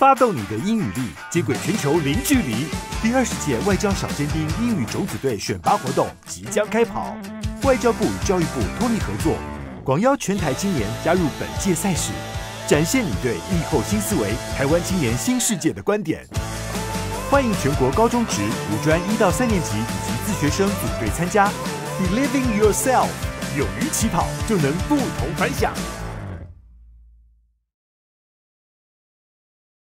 发动你的英语力，接轨全球零距离。第20届外交小尖兵英语种子队选拔活动即将开跑，外交部与教育部通力合作，广邀全台青年加入本届赛事，展现你对疫后新思维、台湾青年新世界的观点。欢迎全国高中职、五专1到3年级以及自学生组队参加。Believe in yourself， 勇于起跑就能不同凡响。